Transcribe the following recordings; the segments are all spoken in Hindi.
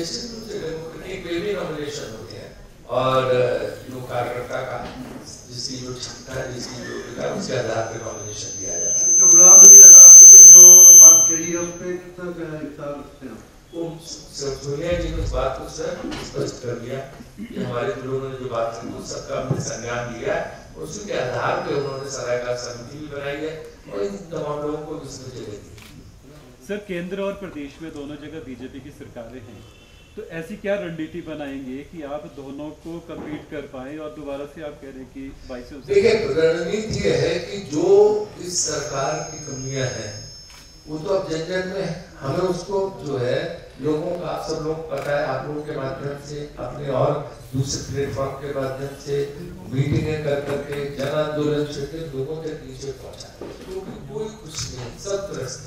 निश्चित रूप से डेमोक्रेटिक वे में नॉमिनेशन होते हैं और जो कार्यकर्ता का जिसकी जो क्षमता है, जिसकी योग्यता, उसके आधार पर नॉमिनेशन दिया जाता है। जो गुलाम नबी आजाद जी ने जो बात कही है उस पर कितना विस्तार रखते हैं? सोनिया जी ने उस बात को स्पष्ट कर दिया कि हमारे लोगों ने जो बात की उस सबका हमने संज्ञान लिया और उसी के आधार पे उन्होंने सलाहकार समिति भी बनाई है और इन तमाम लोगों को भी जगह दी। सर, केंद्र और प्रदेश में दोनों जगह बीजेपी की सरकारें हैं, तो ऐसी क्या रणनीति बनाएंगे कि आप दोनों को कम्पीट कर पाए और दोबारा से आप कह रहे हैं कि 22 देखिए, रणनीति ये है कि जो इस सरकार की कमियां हैं वो तो अब जन जन में है, हमें उसको जो है लोगों का, आप सब लोग पता है, आप लोगों के माध्यम से, अपने और दूसरे प्लेटफॉर्म के माध्यम से मीटिंगें कर करके जन आंदोलन से लोगों के नीचे पहुंचा, क्योंकि कोई कुछ नहीं, सब त्रस्त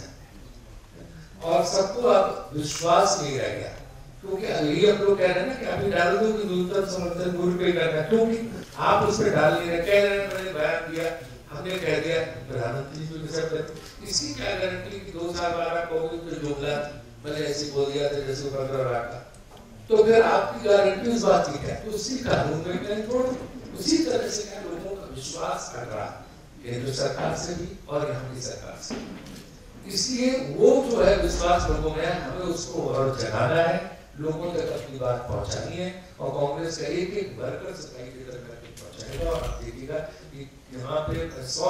है और सबको अब विश्वास नहीं रह गया। क्योंकि अभी हम लोग कह रहे हैं ना कि अभी डाल दो कि न्यूनतम समर्थन मूल्य पे करना, क्योंकि आप उस पर डाल नहीं रहे, कह रहे हैं, मैंने बयान दिया, हमने कह दिया, प्रधानमंत्री जी ने इसकी क्या गारंटी कि 2 साल बाद आप कहोगे तो जुमला मैंने ऐसे बोल दिया था जैसे 15 लाख का, तो फिर आपकी गारंटी उस बात की क्या? तो उसी कानून में कहीं छोड़, उसी तरह से क्या लोगों का विश्वास कर रहा केंद्र सरकार से भी और यहाँ की सरकार से, इसलिए वो जो है विश्वास लोगों में, हमें उसको और जगाना है, लोगों तक अपनी बात पहुंचानी है और कांग्रेस का एक वर्कर सफाई की तरह करके पहुंचाएगा और आप देखिएगा कि यहाँ पे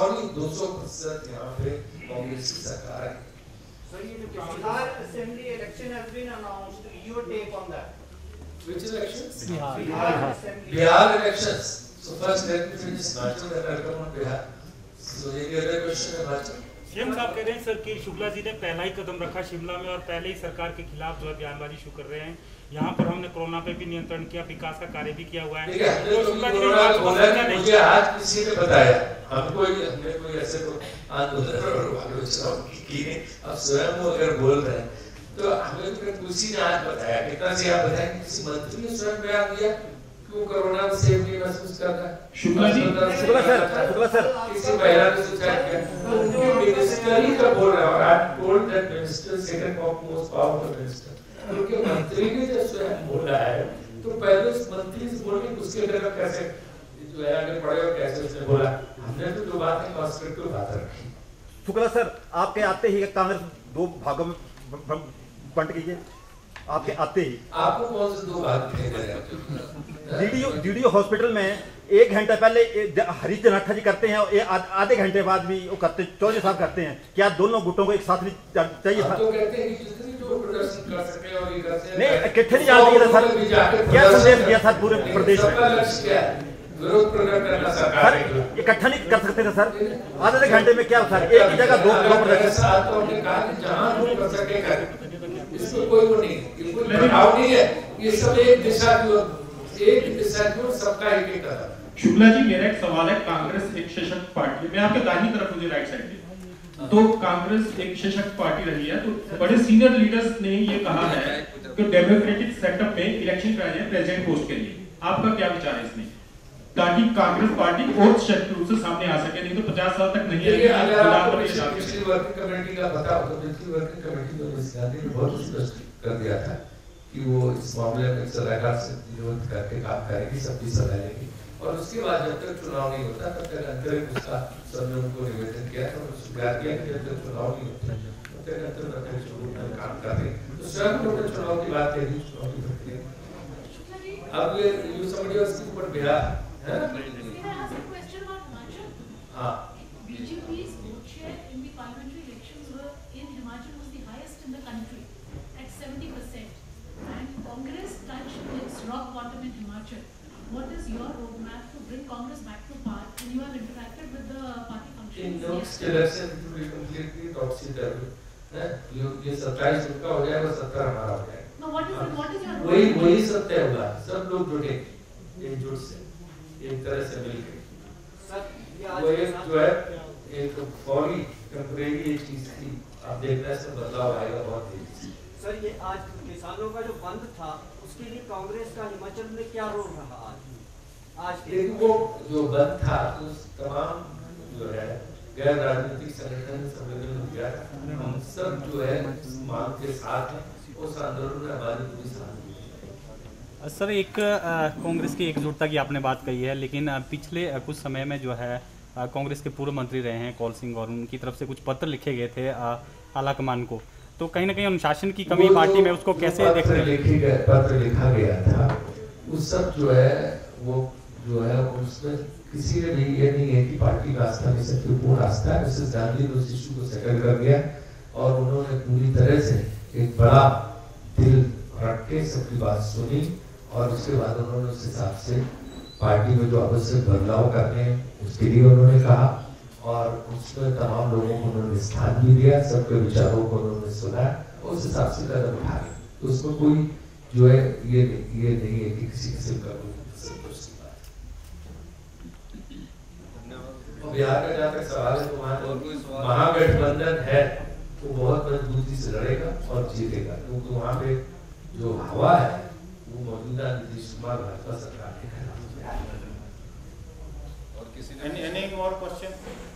200% यहाँ पे कांग्रेस की सरकार है। So Bihar Assembly election has been announced. Your take on that? Which elections? Bihar Assembly. Bihar elections. So first let me finish Himachal and I'll come on Bihar. So any other question about Himachal? CM साहब कह रहे हैं सर कि शुक्ला जी ने पहला ही कदम रखा शिमला में और पहले ही सरकार के खिलाफ जो है बयानबाजी शुरू कर रहे हैं। यहाँ पर हमने कोरोना पे भी नियंत्रण किया, विकास का कार्य भी किया हुआ है। तो शुक्ला जी ने मुझे आज किसी ने बताया, हमने कोई ऐसे तो आंदोलन और आलोचना की नहीं, अब स्वयं वो अगर बोल रहे हैं तो हमें तो किसी ने आज बताया, कितना से आप बताएंगे, किसी मंत्री ने स्वयं बयान दिया क्यों कोरोना में सेफ नहीं महसूस कर रहा है? शुक्ला सर किसी महिला ने सोचा क्या? उनके मिनिस्टर ही तो बोल रहा है और आज told that minister second most powerful minister, क्योंकि मंत्री भी जब स्वयं बोल रहा है तो पहले उस मंत्री से बोलने उसके तरफ कैसे जो है आगे बढ़े और कैसे उसने बोला, हमने तो जो बात है कंस्ट्रक्टिव बात रखी। शुक्ला सर, आपके आते ही कांग्रेस 2 भागों में बंट गई है, आपके आते ही। आपको कौन से 2 भाग दिखाई दे रहे हैं? डीडीओ हॉस्पिटल में 1 घंटा पहले हरीश जनाठा जी करते हैं और आधे घंटे बाद भी वो करते, चौधरी साहब करते हैं, क्या दोनों गुटों को एक साथ नहीं चाहिए था? तो कहते हैं कि जितनी जो प्रदर्शन कर सके और ये करते हैं, नहीं इकट्ठे नहीं जाने दिया था सर, क्या संदेश दिया था पूरे प्रदेश में? विरोध प्रकट करना सरकार है, इकट्ठा नहीं कर सकते थे सर, आधे घंटे में क्या सर, एक ही जगह 2 प्रदर्शन। तो हमने कहा कि जहां कोई कर सके कर, इसमें कोई वो नहीं, कोई प्रभाव नहीं है, ये सब एक दिशा की ओर सबका एक कदम। शुक्ला जी, मेरा एक सवाल है, कांग्रेस एक सशक्त पार्टी है, मैं आपके दाहिनी तरफ मुझे राइट साइड पे, तो कांग्रेस एक सशक्त पार्टी रही है, तो बड़े सीनियर लीडर्स ने ये कहा है कि डेमोक्रेटिक सेटअप में इलेक्शन कराए जाए प्रेसिडेंट पोस्ट के लिए, आपका क्या विचार है इसमें, ताकि कांग्रेस पार्टी और सशक्त रूप से सामने आ सके, नहीं तो 50 साल तक नहीं है। अगर पिछली वर्किंग कमेटी का पता हो तो पिछली वर्किंग कमेटी में गांधी ने बहुत स्पष्ट कर दिया था कि वो इस मामले में सलाहकार से विरोध करके काम करेगी, सबकी सलाह लेगी और उसके बाद जब तक चुनाव नहीं होता तब तक अंतरिम उसका सबने उनको निवेदन किया था, स्वीकार किया कि जब तक चुनाव नहीं होते तब तक अंतरिम स्वरूप में काम कर रहे हैं। तो स्वयं लोगों चुनाव की बात कह दी, चुनाव की प्रक्रिया अब ये समझिए उसके ऊपर बिहार है। हाँ, BJP's vote share in the parliamentary elections were in Himachal was the highest in the country at 70%, and Congress touched its rock bottom in Himachal. What is your roadmap to bring Congress back to power? And you have interacted with the party functions. In next election it will be completely topsy-turvy. ये 27 उनका हो जाएगा, 70 हमारा हो जाएगा। No, what is your वही सत्य होगा, सब लोग जुटेंगे एकजुट से, एक तरह से मिलकर। वो एक जो है एक फौरी टेम्परेरी चीज थी, आप देखना है बदलाव आएगा बहुत तेजी से। सर, ये आज किसानों का जो बंद था उसके लिए कांग्रेस का हिमाचल में क्या रोल रहा? आज वो जो बंद था तो तमाम जो है गैर राजनीतिक संगठन सम्मेलन किया, हम सब जो है मांग के साथ है, उस आंदोलन में हमारी पूरी साथ सर, एक कांग्रेस की एकजुटता की आपने बात कही है, लेकिन पिछले कुछ समय में जो है कांग्रेस के पूर्व मंत्री रहे हैं कौल सिंह, और उनकी तरफ से कुछ पत्र लिखे गए थे आलाकमान को, तो कहीं ना कहीं अनुशासन की कमी पार्टी में, उसको कैसे देखते हैं? पत्र लिखा गया था, उस सब जो है वो जो है उसमें किसी ने भी ये नहीं है कि पार्टी का आस्था में सबकी पूर्ण आस्था है। मिसेस गांधी ने उस इशू को सेटल कर दिया और उन्होंने पूरी तरह से एक बड़ा दिल रख के सबकी बात सुनी और उसके बाद उन्होंने उस हिसाब से पार्टी में जो आवश्यक बदलाव करने हैं उसके लिए उन्होंने कहा और उसमें तमाम लोगों को उन्होंने स्थान भी दिया, सबके विचारों को उन्होंने सुना और उस हिसाब से कदम उठाए। तो उसमें कोई जो है ये नहीं है कि किसी किस्म का बिहार का जहाँ तक सवाल है तो वहाँ महागठबंधन है वो बहुत मजबूती से लड़ेगा और जीतेगा, क्योंकि वहाँ पे जो हवा है वो मौजूदा नीतीश कुमार भाजपा सरकार के खिलाफ है। और किसी ने और क्वेश्चन?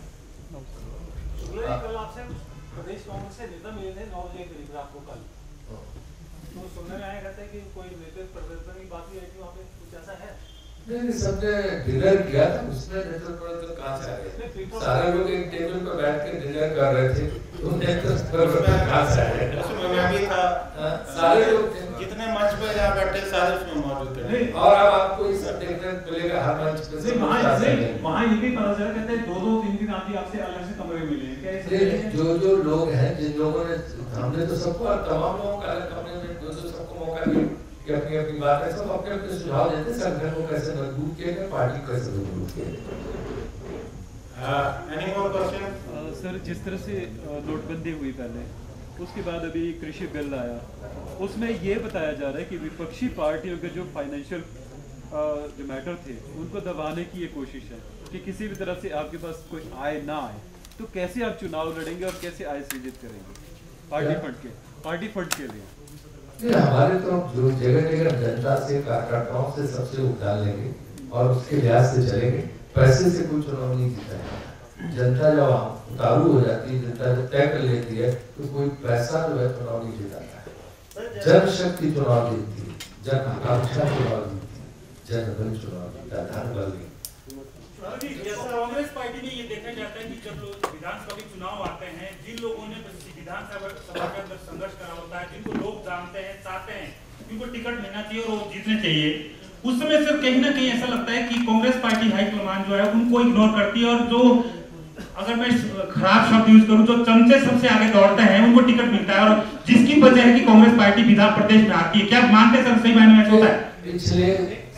कल आपसे प्रदेश कांग्रेस से नेता मिले थे 9 बजे करीब रात को कल, तो सुनने में आया कहते हैं कि कोई नेतृत्व परिवर्तन की बात भी आई थी वहाँ पे, कुछ ऐसा है? नहीं, सबने डिनर किया था, उसमें नेतृत्व परिवर्तन कहाँ से आ गया? सारे लोग एक टेबल पर बैठ के डिनर कर रहे थे, तो नेतृत्व परिवर्तन कहाँ से आया? उसमें मैं भी था, सारे लोग जितने मंच पे जहाँ बैठे सारे उसमें मौजूद थे। और अब आपको ये सब देखने मिलेगा हर मंच पे। वहाँ ये भी पता चला कहते हैं 2-2 3-3 आदमी आपसे अलग से कमरे मिले हैं। जो लोग हैं, जिन लोगों ने, हमने तो सबको तमाम लोगों को अलग कमरे में जो सबको मौका दिया कि अपनी अपनी बात है, सब अपने अपने सुझाव देते, संगठन को कैसे मजबूत किया जाए, पार्टी को कैसे मजबूत किया जाए। Any more question? सर, जिस तरह से नोटबंदी हुई पहले, उसके बाद अभी कृषि बिल आया, उसमें ये बताया जा रहा है कि विपक्षी पार्टियों के जो फाइनेंशियल जो मैटर थे उनको दबाने की ये कोशिश है कि किसी भी तरह से आपके पास कोई आय ना आए, तो कैसे आप चुनाव लड़ेंगे और कैसे आय सृजित करेंगे पार्टी फंड के लिए? हमारे तो जो जगह जगह जनता से, कार्यकर्ताओं से सबसे उठान लेंगे और उसके लिहाज से चलेंगे। पैसे से कोई चुनाव नहीं जीता है। जनता जब उतारू हो जाती है, जनता जब तय कर लेती है, तो कोई पैसा जो है चुनाव नहीं जीता है। जनशक्ति चुनाव जीतती है, जन आकांक्षा चुनाव जीतती है, जनबल चुनाव जीता है, धन बल नहीं। कांग्रेस पार्टी में ये देखा जाता है कि जब लोग विधानसभा के चुनाव आते हैं, जिन लोगों ने विधानसभा के अंदर संघर्ष करा होता है, जिनको लोग जानते हैं, चाहते हैं, उनको टिकट मिलना चाहिए और वो जीतने चाहिए, उस समय सिर्फ कहीं ना कहीं ऐसा लगता है कि कांग्रेस पार्टी हाईकमान जो है उनको इग्नोर करती है और जो, अगर मैं खराब शब्द यूज करूं, जो चमचे सबसे आगे दौड़ते हैं उनको टिकट मिलता है, और जिसकी वजह है कि कांग्रेस पार्टी विधान प्रदेश में आती है। क्या मानते हैं सर, सही मायने में होता है? पिछले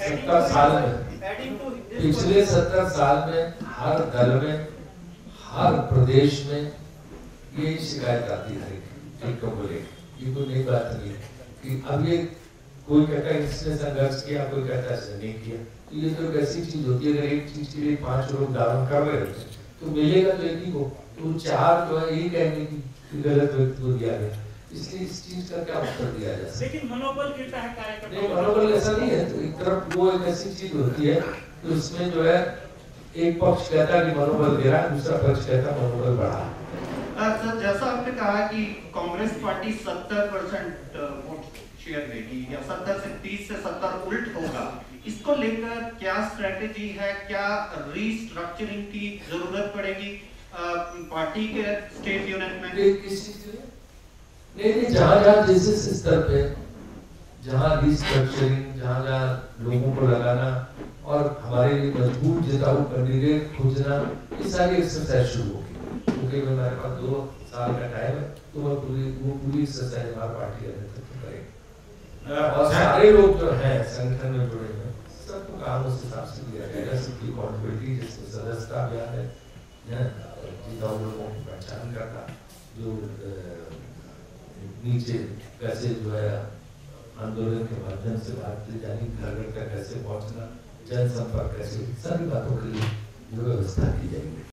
70 साल में हर दल में, हर प्रदेश में यही शिकायत आती है को बोले, ये कोई नई बात नहीं है कि अब ये कोई कहता है इसने संघर्ष किया, कोई कहता है इसने नहीं किया। तो ये तो ऐसी चीज होती है, अगर एक चीज के लिए 5 लोग दावा कर रहे होते तो मिलेगा तो एक ही को, तो 4 जो है यही कहेंगे कि गलत व्यक्ति को दिया गया, इसलिए इस चीज का क्या उत्तर दिया जाए? लेकिन मनोबल गिरता है कार्यकर्ताओं का। मनोबल ऐसा नहीं है, तो एक तरफ वो एक ऐसी चीज होती है तो उसमें जो है एक पक्ष कहता है कि मनोबल गिरा, दूसरा पक्ष कहता है मनोबल बढ़ा। सर, जैसा आपने कहा कि कांग्रेस पार्टी 70% वोट शेयर लेगी या 70 से 30 से 70 उल्ट होगा, इसको लेकर क्या स्ट्रेटेजी है, क्या रीस्ट्रक्चरिंग की जरूरत पड़ेगी पार्टी के स्टेट यूनिट में? नहीं, जहाँ जिस स्तर पे जहाँ रिस्ट्रक्चरिंग, जहाँ लोगों को लगाना और हमारे लिए मजबूत जिताऊ कैंडिडेट खोजना, ये सारी एक्सरसाइज शुरू होगी। क्योंकि हमारे पास 2 साल का टाइम है, तो वो पूरी एक्सरसाइज हमारी पार्टी का नेतृत्व करेगी और सारे लोग जो हैं संगठन में जुड़े हुए सबको काम उस हिसाब से दिया जाएगा। सबकी अकाउंटेबिलिटी, जिसमें सदस्यता अभियान है, जिताऊ लोगों की पहचान करना, जो नीचे कैसे जो है आंदोलन के माध्यम से बात की जानी, घर घर तक कैसे पहुंचना, जनसंपर्क कैसे, सारी बातों के लिए जो व्यवस्था की जाएगी।